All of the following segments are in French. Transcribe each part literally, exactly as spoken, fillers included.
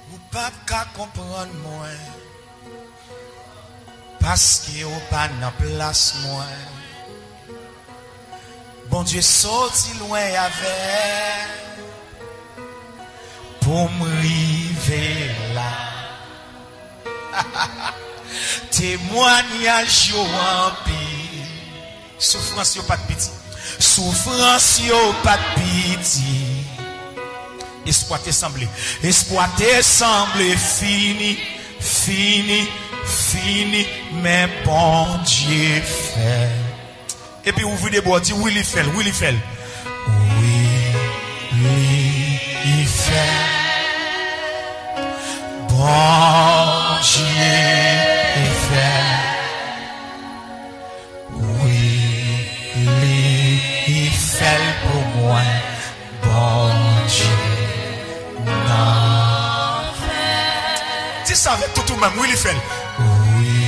Ou pas qu'à comprendre moi. Parce que ou pas dans place moi. Bon Dieu sorti loin avec. Pour m'river là. Témoignage yo en pile. Souffrance yo pas de pitié. Souffrance yo pas de pitié. Espoir te semblé. Espoir te semblé fini, fini, fini. Mais bon Dieu fait. Et puis ouvrez des bois, dit oui il fait, oui il fait. Oui, il fait. Bon Dieu fait. Oui, il fait pour moi. Bon Dieu. Non. Dis ça avec tout le même, oui il fait. Oui,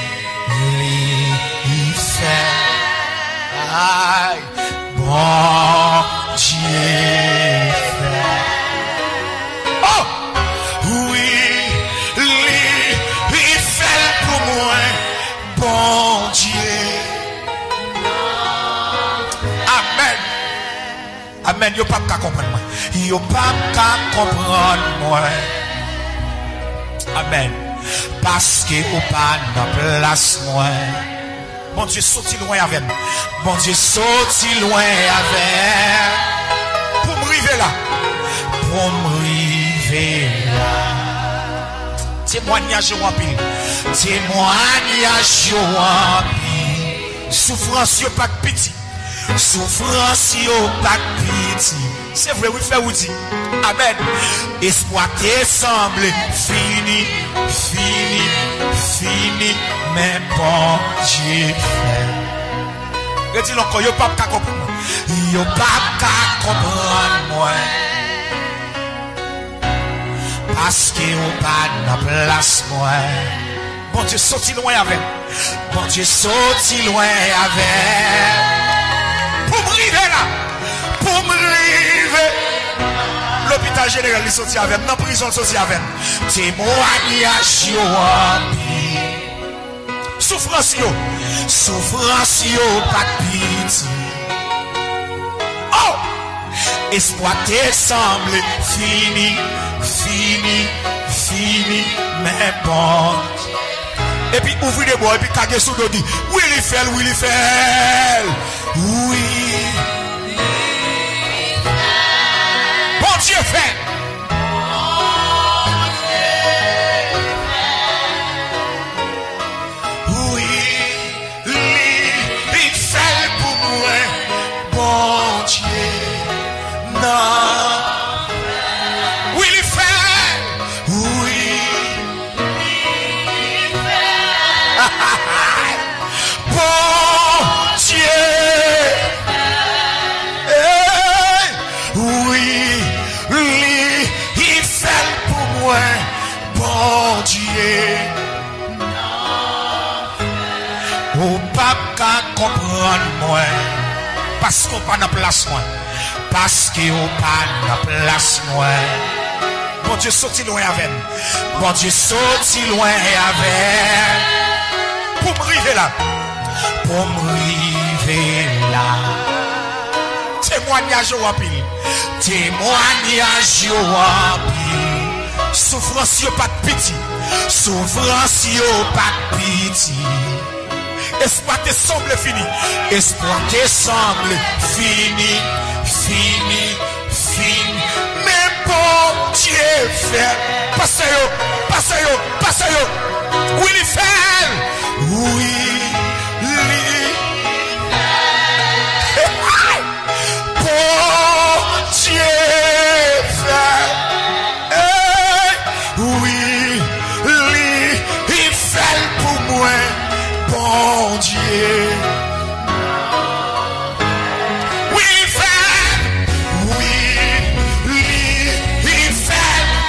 il fait. Aïe, bon Dieu fait. Oh, oui, il fait pour moi, bon Dieu. Amen. Amen, yo pas qu'à comprendre moi. Yo pas qu'à comprendre moi. Amen. Parce que ou pas dans place moi. Bon Dieu sorti loin avec. Bon Dieu sorti loin avec. Pour m'arriver là. Pour m'arriver là. Témoignage en pile. Témoignage en pile. Souffrance yo pas de pitié. Souffrance yo pas de pitié. C'est vrai, oui, fait ou dit. Amen. Espoir te semble fini, fini, fini. Mais bon Dieu fait. Redis encore, yo pas qu'à comprendre. Yo pas qu'à comprendre moi. Parce que yo pas dans place moi. Bon Dieu sorti loin avec. Bon Dieu sorti loin avec. Pour m'arriver là. Pour m'arriver. L'hôpital général il sorti avec. Dans la prison il sorti avec. Témoignage yo en souffrance yo, souffrance yo pas de pitié. Oh, espoir te semble fini, fini, fini, mais bon. Et puis ouvrez les bois et puis kage sous le dit, oui il fait, oui il fait, oui. Bon Dieu fait. Oui, il fait. Oui. Bon Dieu. Oui, il fait pour moi. Bon Dieu. Ou pas qu'à comprendre moi. Parce qu'on pas dans place moi. Parce que au pas dans place moi. Bon Dieu sorti loin avec. Bon Dieu sorti loin avec. Pour m'arriver là. Pour m'arriver là. Témoignage au pile. Témoignage au pile. Souffrance yo pas de pitié. Souffrance yo pas de pitié. Espoir te semble fini. Espoir te semble fini. Fini, fini. Mais bon Dieu fait. Passez yo, passez yo, passez yo. Oui, il fait. Oui, il fait. Bon Dieu fait. Oui, il fait pour moi. Bon Dieu. Oui, il fait. Oui, il fait.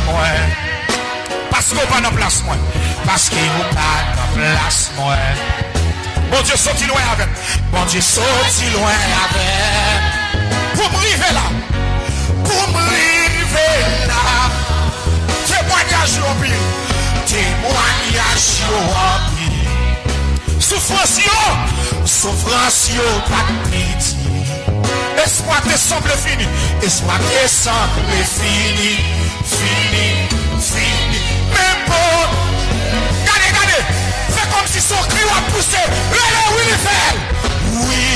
moi. Parce qu'on pas dans place moi. Parce qu'il n'est pas dans place moi. Bon Dieu sorti loin avec. Bon Dieu sorti loin avec. Pour me river là. Pour me river là. Témoignage au pire. Témoignage au pire. Souffrance yo. Souffrance yo pas de pitié. Espoir te semble fini. Espoir te semble fini. Fini. Fini. Mais bon. Regardez, regardez. Fais comme si son cri a poussé. Regardez où il fait. Oui.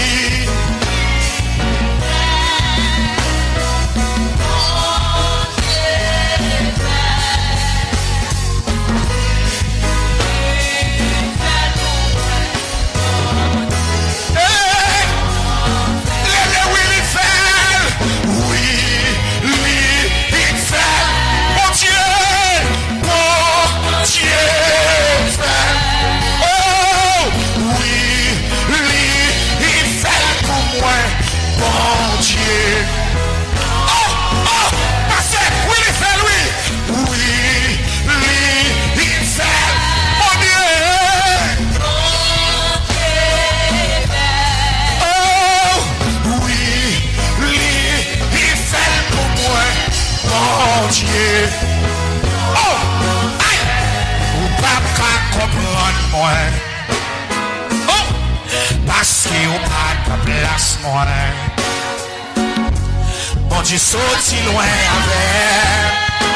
Bon Dieu sorti loin avec.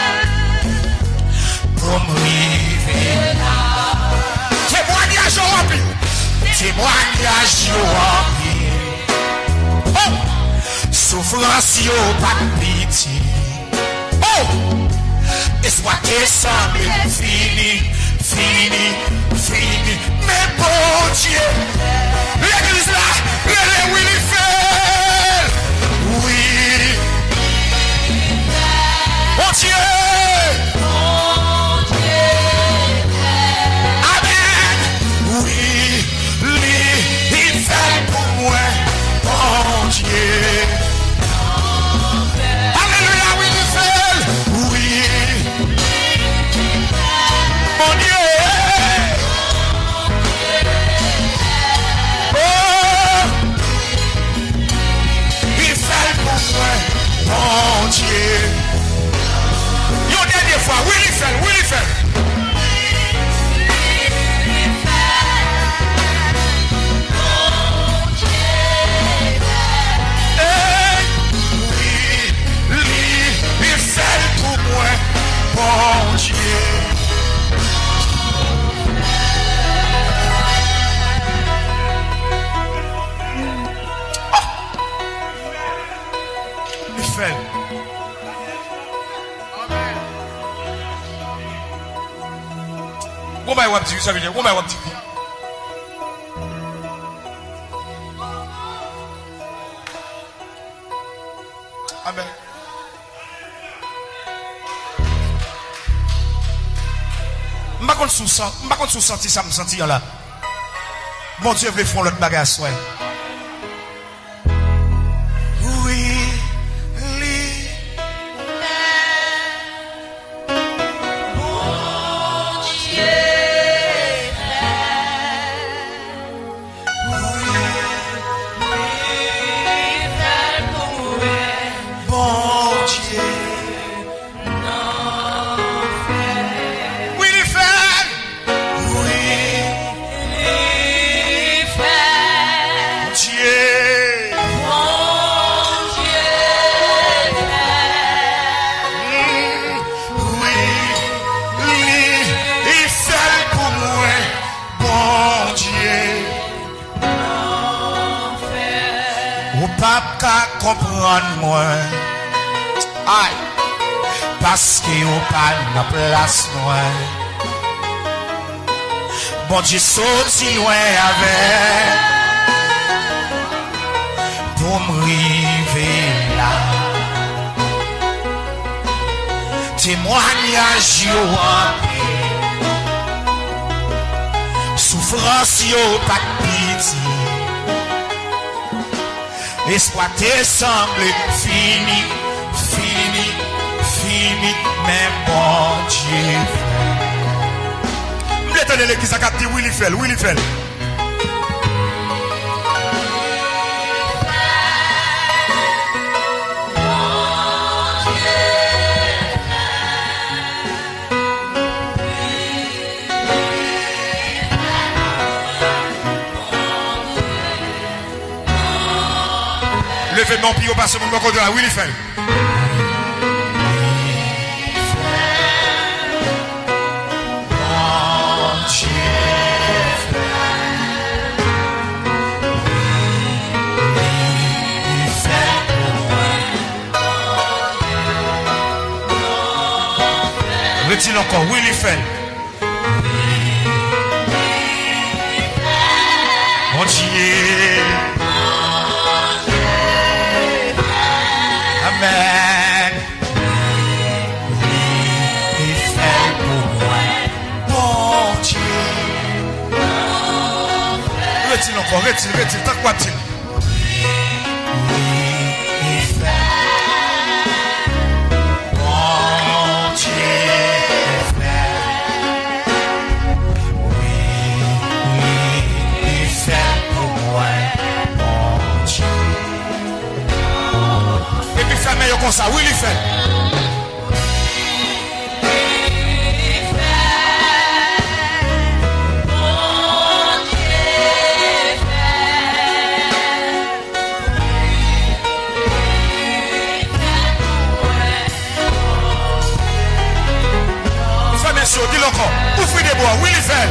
Pour me river là. Témoignage au rempli. Témoignage au rempli. Oh. Souffrance yo pas de pitié. Oh. Espoir te semble fini. Fini. Fini. Mais bon Dieu. L'église là. Regardez où il fait. Oui. Mon Dieu. Mon Dieu. Amen. Oui. Lui, il fait pour moi. Mon Dieu. Alléluia, oui, il fait. Oui. Mon Dieu. Mon Dieu. Une dernière fois, oui, il fait, oui, il fait. Oui, lui, il fait pour moi. Mon Dieu. Comment est-ce que ça veut dire? Comment est-ce que Amen. Je ne sais pas si vous sentez ça, me sentir là. Mon Dieu veut faire l'autre bagage. Comprendre moi, aïe, parce qu'il n'y a pas de place moi. Bon Dieu sorti loin avec, pour me river là. Témoignage yo souffrance yo pas de pitié. Espoir te semble fini, fini, fini, mais bon Dieu. Je vais tenir l'église à quatre dit oui, il fait, oui, il fait. Levez mon pied au passé, mon côté là, oui, il fait. Retire encore, oui, il fait. Mon Dieu. Amen. Il fait pour moi. Mon Dieu. Retire encore, retire, retire. Tant quoi t-il? Comme ça, oui, il fait. Frère, bien sûr, dis-le encore. Ouvrez des bois, oui, il fait.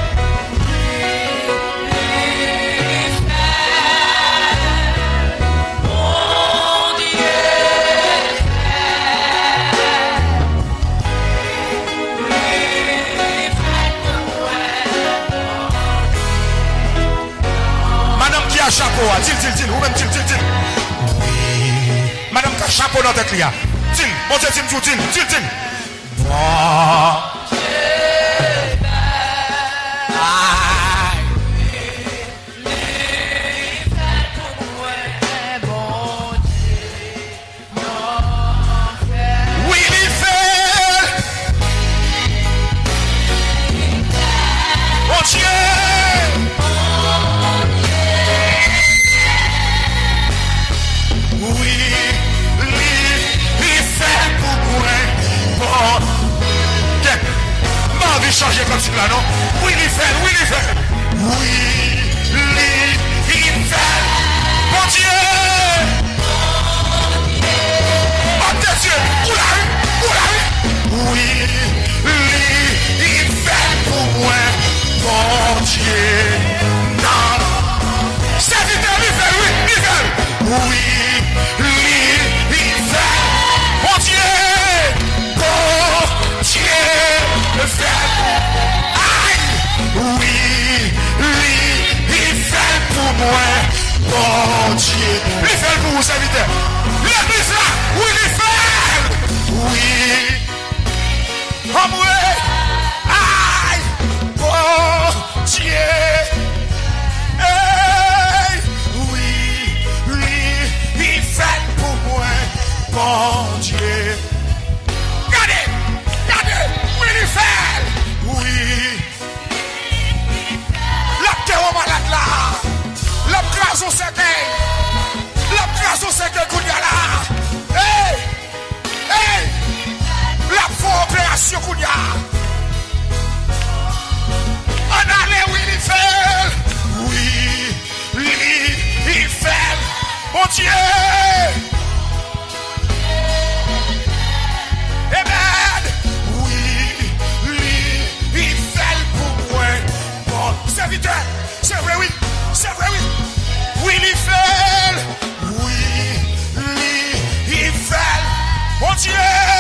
Chapeau, dit, dit, dit, ou même dit, dit, dit. Oui. Madame, qui a chapeau dans tête, là. Dit, bon Dieu, dit, dit, dit, dit. Bon Dieu. Oui, il fait. Bon Dieu. Changer comme ça, non? Oui, il fait, oui, il fait. Oui, il fait. Mon Dieu! Oh, Dieu! Oula, oula! Oui, il fait pour moi. Mon Dieu! Non! C'est vite, il fait, oui, il fait. Oui, il fait. Mon Dieu! Mon Dieu! Le fait. Oui, oui, il fait pour moi, bon Dieu. Il fait pour vous, serviteur. L'église là, oui, il fait. Oui. Oh, oui. Aïe, bon Dieu. Hey. Oui, oui, il fait pour moi, bon Dieu. Regardez, regardez, oui, il fait. Oui. Malade là, la grâce au cercueil, la grâce au cercueil qu'on y a là, hey, hey, la faux opération qu'on y a, on allait, oui, il fait, oui, lui, il fait, mon Dieu, amen, oui, lui, il fait pour moi, bon serviteur. C'est vrai, oui. C'est vrai, oui. Oui, il fait. Oui, lui, il fait. Mon Dieu.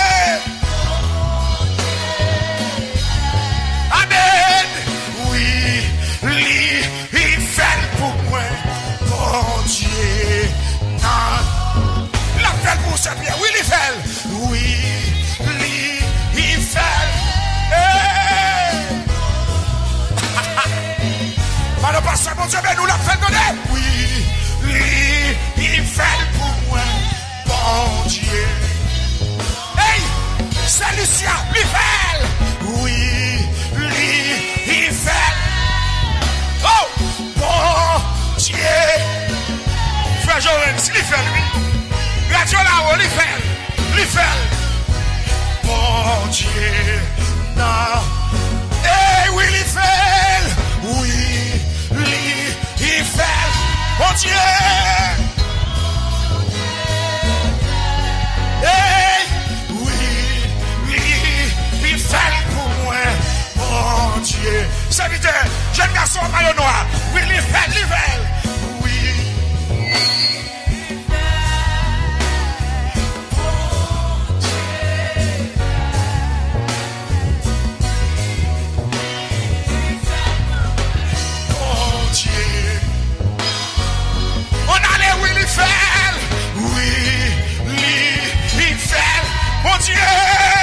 Amen. Oui, lui, il fait pour moi. Mon Dieu. Non. La fait pour sa pierre. Oui, il fait. Oui, lui, il fait. Hey. Madame Pasteur, mon Dieu, mais nous l'a fait donner. Oui, lui, il fait pour moi, bon Dieu. Hey, c'est lui Si il fait lui. Radio là-haut, il fait. Il fait. Bon Dieu. Non. Eh oui, il fait. Oui, il, il fait. Bon Dieu. Eh oui, il, il fait pour moi. Bon Dieu. Serviteur, jeune garçon en maillot noir. Oui, il fait, il fait. Oui. On allait oui, il fait. Oui, il fait. Mon Dieu.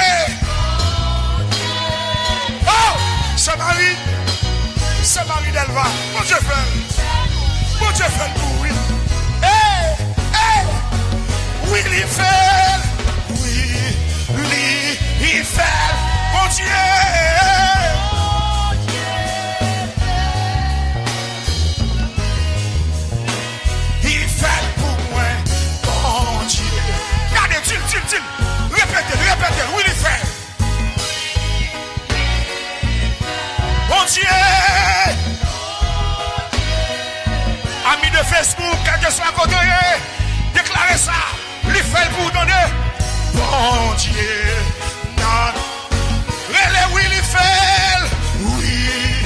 Oh, c'est Marie. C'est Marie d'Elva. Mon Dieu fait. Mon Dieu fait pour oui. Hey, hey. Oui, il fait. Oui, il fait. Mon Dieu. Répétez, répétez, oui, il fait. Bon Dieu. Amis de Facebook, quel que soit côté, déclarez ça. Il fait pour donner. Bon Dieu. Non. Relais, oui, il fait. Oui.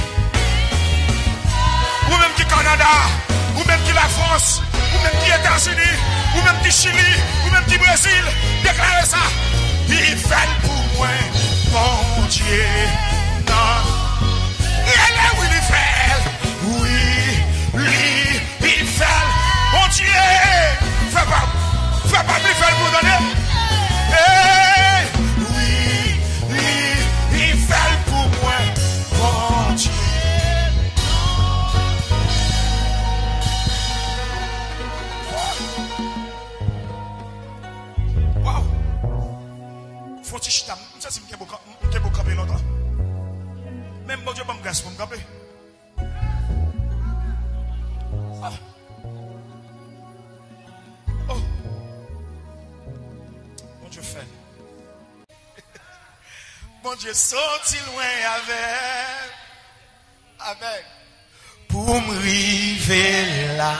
Ou même qui Canada, ou même qui la France, ou même qui États-Unis, ou même qui Chili, ou même qui Brésil, déclarez ça. Il fait pour moi, bon Dieu. Non. Il est où il fait. Oui, lui, il fait. Bon Dieu. Fais pas, fais pas lui faire pour donner. Hey, oui, lui, il fait pour moi, bon Dieu. Faut-il chita, ça c'est que vous camper longtemps. Même bon Dieu, pas me gasse pour me camper. Ah. Oh. Bon Dieu fait. Bon Dieu sorti loin avec. Avec. Pour me river là.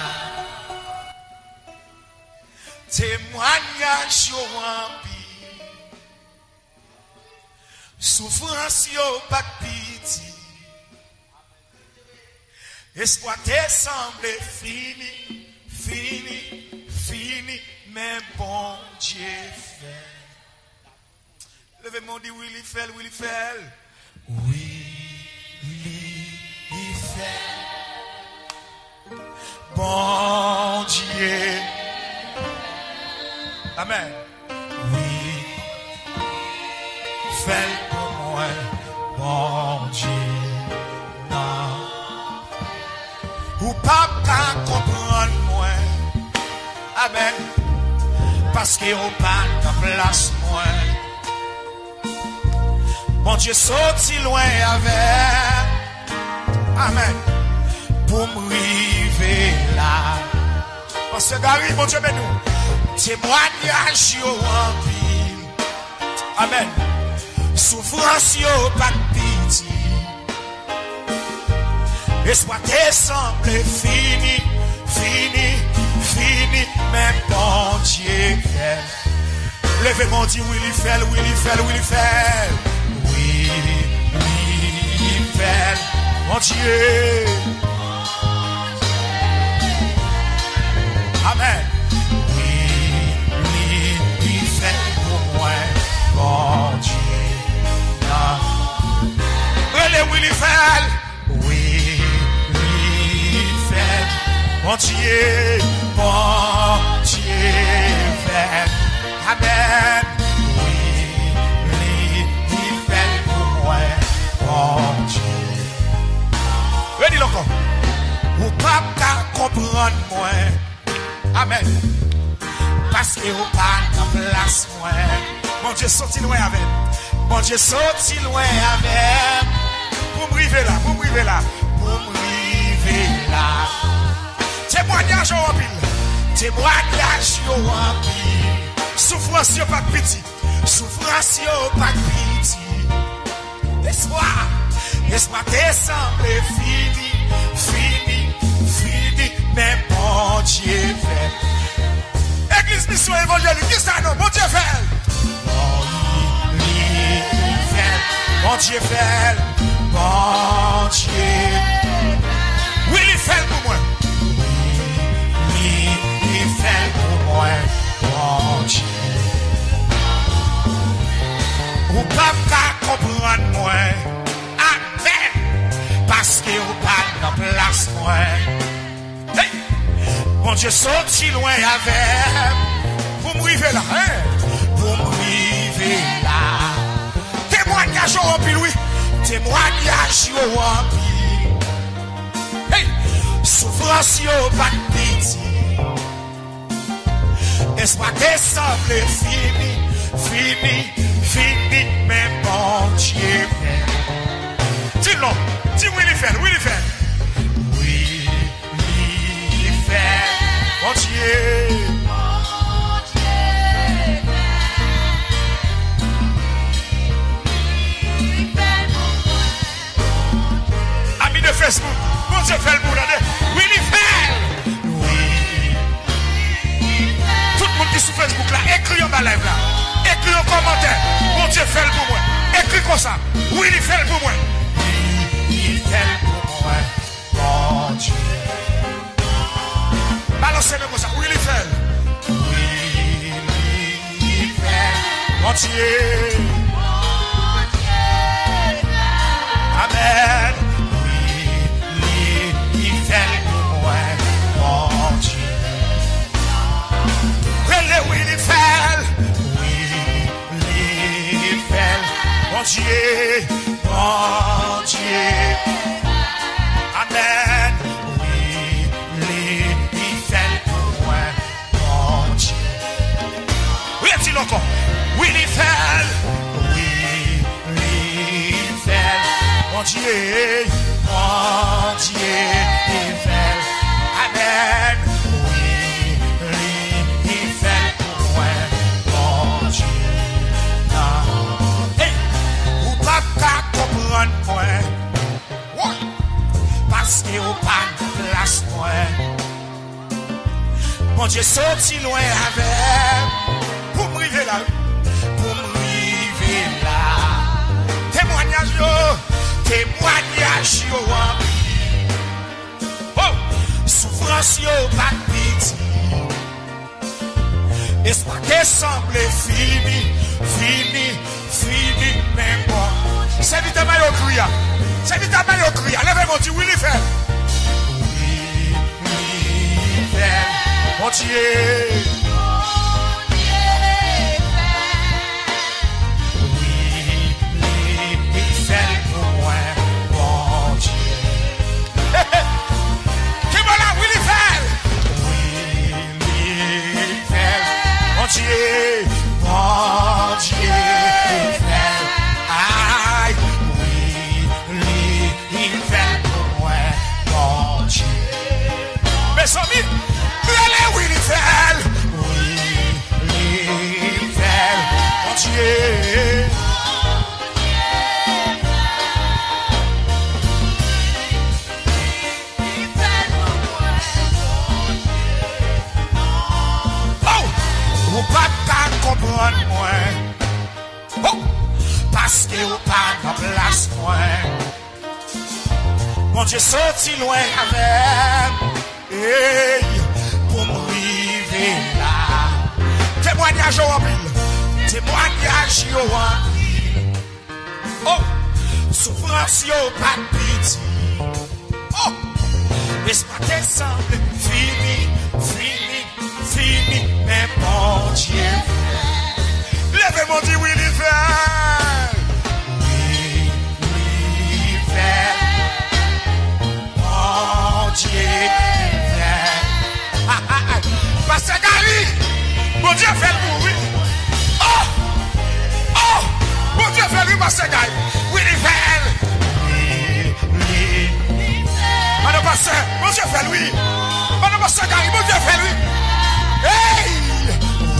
Témoignage au rempli. Souffrance yo pas piti. Espoir te semble fini, fini, fini, mais bon Dieu fait. Levez-moi dit oui, il fait, oui, il fait. Oui, il fait. Bon Dieu. Amen. Oui, fait. Bon Dieu, non. Ou pas qu'à comprendre moi. Amen. Parce que ou pas qu'à place moi. Bon Dieu sorti loin avec. Amen. Pour m'arriver là. Parce que Gary, bon Dieu, mais nous. Témoignage yo en ville. Amen. Souffrance yo pas de pitié. Espoir te semble fini, fini, fini, mais bon Dieu fait. Levez mon Dieu, oui il fait, oui il fait, oui il fait. Oui, oui il fait. Mon Dieu. Amen. Oui, oui il fait pour moi. Bon Dieu. Relais oui il fait. Oui, oui il fait. Bon Dieu, bon Dieu fait. Amen. Oui, oui il fait pour moi. Bon Dieu. Redis-le encore. Ou pas qu'à comprendre moi. Amen. Parce que ou pas qu'à place moi. Mon Dieu sorti loin avec. Mon Dieu sorti loin avec. Pour me river là, pour me river là, pour me river là. Témoignage en pile. témoignage yo en pile. Souffrance yo pas petit, souffrance yo pas petit. Espoir, espoir te semble fini, fini, fini, mais bon Dieu fait. Église mission évangélique, qui ça non? Bon Dieu fait. Bon Dieu fait, bon Dieu. Oui, il fait pour moi. Oui, il fait pour moi, bon Dieu. Ou pas qu'à comprendre moi, amen, parce que ou pas dans place moi. Hey! Mon Dieu sorti loin avec, pour me river là, hein? Pour me river là. Témoignage au rempli, oui. Témoignage au rempli. Hey! Souffrance au pas de pitié. Espoir te semble fini, fini, fini, mais bon Dieu fait. Dis non, dis oui, il fait, oui, il fait. Oui, il fait. Bon Dieu. Facebook, bon Dieu fait le boulot. Oui, il fait. Oui. Tout le monde qui est sur Facebook là, écrit en bas live là. Écrit en commentaire. Bon Dieu fait le pour moi. Écrit comme ça. Oui, il fait le pour moi. Oui, il fait le pour moi. Bon Dieu. Balancez-le comme ça. Oui, il fait. Oui, il fait. Bon Dieu. Amen. Oui, il fait, oui, il fait, bon Dieu, bon Dieu, amen, oui, il fait pour moi, bon Dieu. Oui, est-il encore? Oui, il fait, oui, il fait, bon Dieu, bon Dieu, il fait, amen. Parce que au pas de place moi. Mon Dieu sorti loin avec. Pour me river là. Pour me river là. Témoignage yo. Témoignage yo. Oh. Souffrance yo pas de pitié. Espoir te semble fini. Fini. Fini. Mais bon. C'est vite à mal au cria. C'est vite à mal au cria. Lèvez-moi, dit oui, il fait. Oui, il fait. Mon Dieu. Oui, il fait pour moi. Mon Dieu. Qui va là, oui, il fait. Oui, il fait. Mon Dieu. Mon Dieu. Mes amis, allez, oui, il fait. Oui, il fait. Mon Dieu. Oh, vous pas qu'à comprendre moi. Oh, parce que vous pas de place moi. Mon Dieu sorti loin avec. Hey, pour me river là. Témoignage au pile. Témoignage au pile. Oh, souffrance yo pas de pitié. Oh, espoir te semble fini, fini, fini, mais bon Dieu. Lèvez-moi, dit oui, il fait. Oui, oui, il fait. Bon Dieu. Parce que Gali, bon Dieu fait le oui. Oh, oh, bon Dieu fait lui, parce que Gali. Oui, il fait. Oui, oui. Madame Pasteur, bon Dieu fait lui. Madame Pasteur Gali, bon Dieu fait lui. Hey!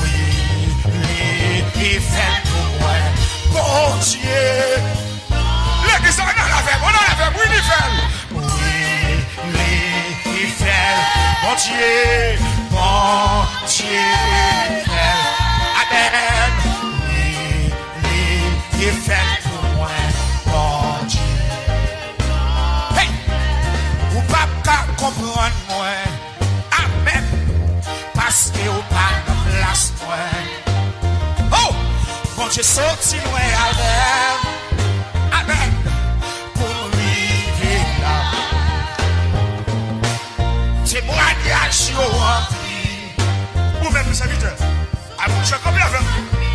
Oui, il fait pour moi. Bon Dieu. L'église, on a la verbe, on a la verbe, oui, il fait. Oui, il fait. Bon Dieu, bon Dieu, il fait. Amen. Oui, il fait pour moi. Bon Dieu. Hey! Ou pas qu'à comprendre moi. Amen. Parce que ou pas de place moi. Oh! Bon Dieu sorti loin avec. Amen. Pour vivre là. Témoignage au rempli. Vous-même, mes serviteurs. À vous, je comprends avec.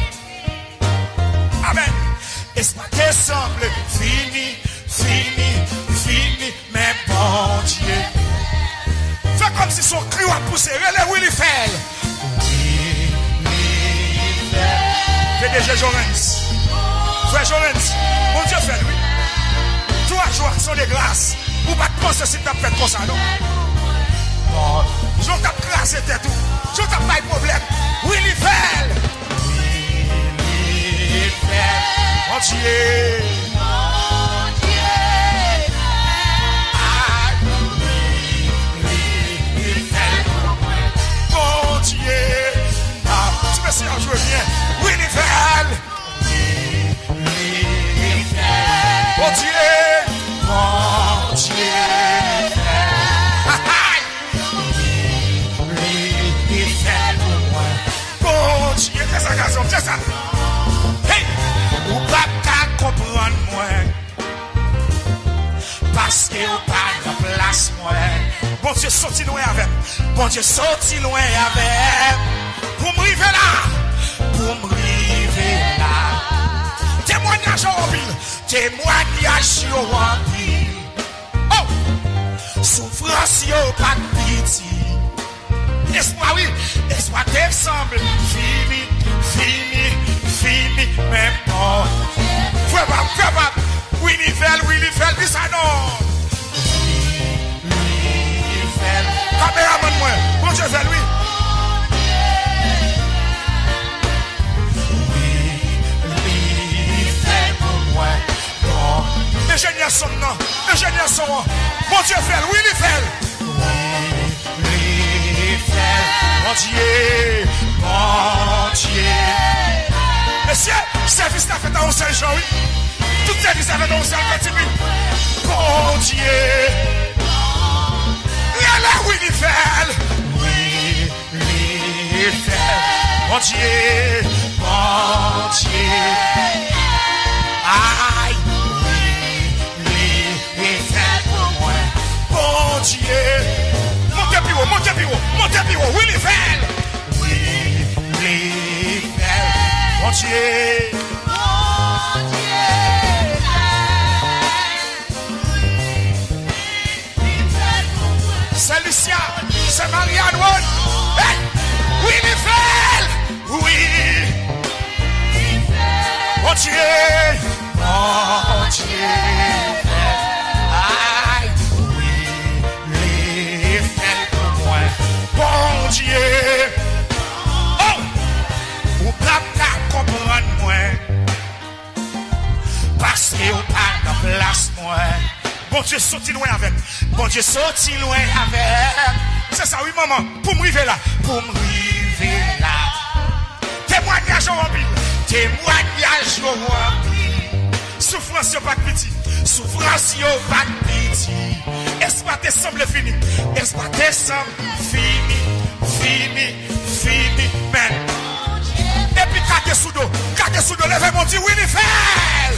Amen. Et ce matin semble fini, fini, fini, mais bon Dieu. Fais comme si son cri a poussé. Relève Willy Fell. Willy Fell. P D G Jorens. Frère Jorens. Bon Dieu fait lui. Trois jours sont des grâces. Vous ne pouvez pas penser si tu as fait comme ça, non? Bon. Je t'ai crassé tête tout. Je t'ai pas de problème. Willy Fell. Willy Fell. Mon Dieu. Mon Dieu. Ah, oui, oui, il fait. Mon Dieu. Ah, tu me sais en jouer bien. Oui, il fait. Oui, oui, il fait. Mon Dieu. Mon Dieu. Oui, oui, il fait pour moi. Mon Dieu, c'est ça, garçon, c'est ça. Ou pas qu'à comprendre moi. Parce que ou pas de place moi. Bon Dieu sorti loin avec. Bon Dieu sorti loin avec. Pour me river là. Pour me river là. Témoignage en pile. Témoignage en pile. Oh! Souffrance yo pas de pitié. Laisse-moi oui. Laisse-moi t'ensemble. Fini, fini. Fini, mais bon. Fais pas, fais pas. Willy Fell, Willy Fell, dis ça non. Willy Fell. Caméraman, moi. Bon Dieu, fais lui. Willy Fell pour moi. Bon. Ingénieur son nom. Ingénieur son nom. Bon Dieu, fais Willy Fell. Willy Fell. Mon Dieu. Mon Dieu. Monsieur, service n'a fait dans un seul jour, oui. Tout service n'a fait dans un seul continue. Bon Dieu. Rien là, Willy Fell. Willy Fell. Mon Dieu. Mon Dieu. Aïe. Willy Fell pour moi. Bon Dieu. Montez plus haut, montez plus haut, montez plus haut. Willy Fell. Willy Fell. Mon Dieu. Mon Dieu. C'est Lucia. C'est Marianne Wood. Hey! Willy Fell. Oui. Mon Dieu. Mon Dieu. Aïe. Willy Fell pour moi. Bon Dieu. Ou pas qu'à comprendre moi. Parce que ou pas de place moi. Bon Dieu sorti loin avec. Bon Dieu sorti loin avec. C'est ça oui maman. Pour me river là. Pour me river là. Témoignage au rempli. Témoignage au rempli. Souffrance yo pas de pitié. Souffrance yo pas de pitié. Espoir te semble fini. Espoir te semble fini. Fini. Fini. Mais et puis, carte sous dos, carte sous dos, levez mon Dieu, Willy Fell.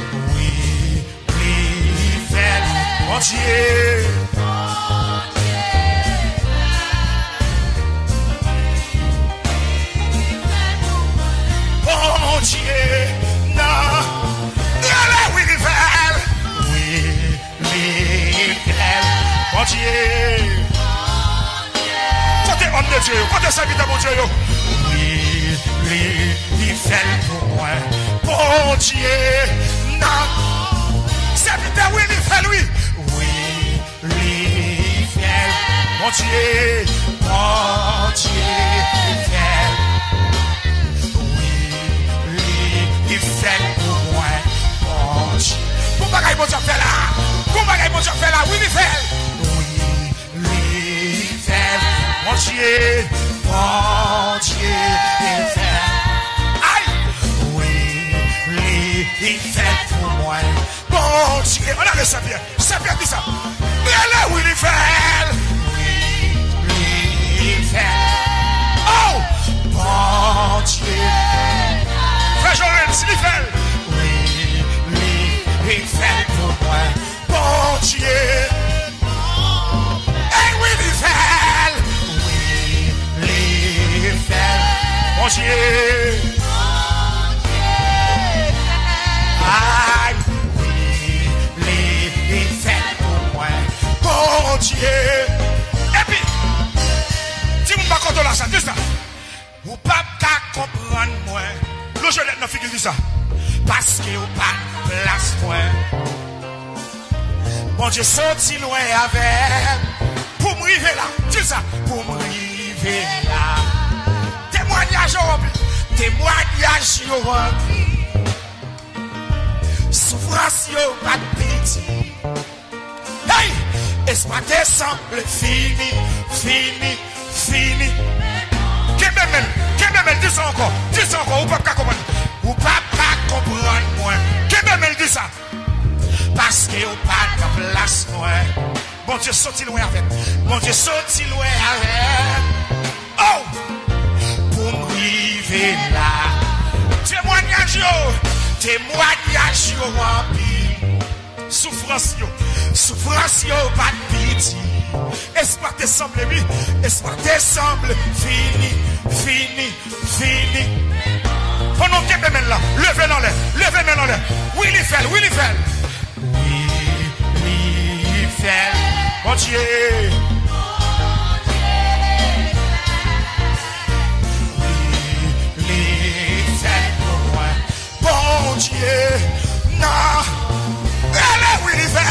Willy Fell, mon Dieu. Mon Dieu, non. Allez, Willy Fell. Willy Fell, mon Dieu. Côté homme de Dieu, côté serviteur, mon Dieu. Willy Fell pour moi. Bon Dieu, non. Serviteur Willy Fell, oui. Willy Fell, mon Dieu, mon Dieu. bagaille mon Dieu fait là. Bon bagaille mon Dieu fait là. Oui, il fait. Oui, il fait. Mon Dieu, mon Dieu, il fait. Aïe. Oui, il fait pour moi. Mon Dieu. On a le Saint-Pierre. Saint-Pierre dit ça. Oui, il fait. Oui, il fait. Oh, bon Dieu. Frère Joël, s'il fait. Oui, il fait pour moi. Bon Dieu. Et oui, il fait. Oui, il fait. Bon Dieu. Aïe, oui, il fait pour moi. Bon Dieu. Et puis, dis-moi pas quand on l'a ça, dis ça. Ou pas qu'à comprendre moi. Le jeune n'a figure dit ça. Parce que ou pas place moi. Bon Dieu sorti loin avec. Pour me river là. Dis ça. Pour me river là. Témoignage au rempli. Témoignage au rempli. Souffrance au pas de pitié. Hey! Espoir décembre fini. Fini. Fini. Kébemel, Kébemel, dis ça encore, dis ça encore, ou pas qu'à comprendre, ou pas qu'à comprendre moi. Kébemel, dis ça. Parce que ou pas qu'à place moi. Bon Dieu, sorti loin avec. Bon Dieu, sorti loin avec. Oh! Pour m'arriver là. Témoignage yo, témoignage yo rempli. Souffrance yo, souffrance yo, pas de pitié. Espoir te semble, oui, espoir te semble, fini, fini, fini. Pendant que tu là, levez dans l'air, levez dans l'air. Oui, il fait, oui, il fait. Oui, oui, il fait. Mon Dieu. Oui, il fait pour moi. Bon Dieu. Non. Allez, oui, il fait.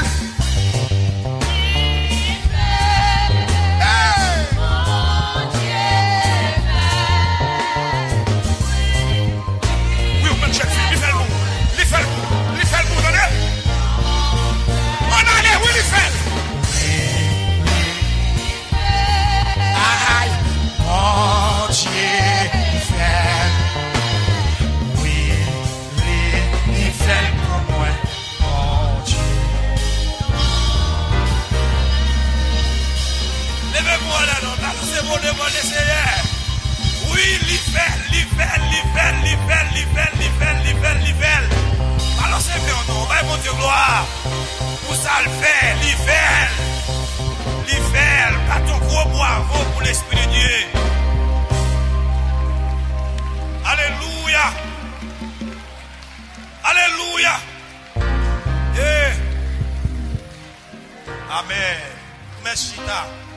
Oui, l'hiver, l'hiver, l'hiver, l'hiver, l'hiver, l'hiver, l'hiver, l'hiver. Alors c'est bien, non, va mon Dieu, gloire. Pour ça le fait, l'hiver, l'hiver, pas ton gros bravo pour l'Esprit de Dieu. Alléluia. Alléluia. Yeah. Amen. Merci.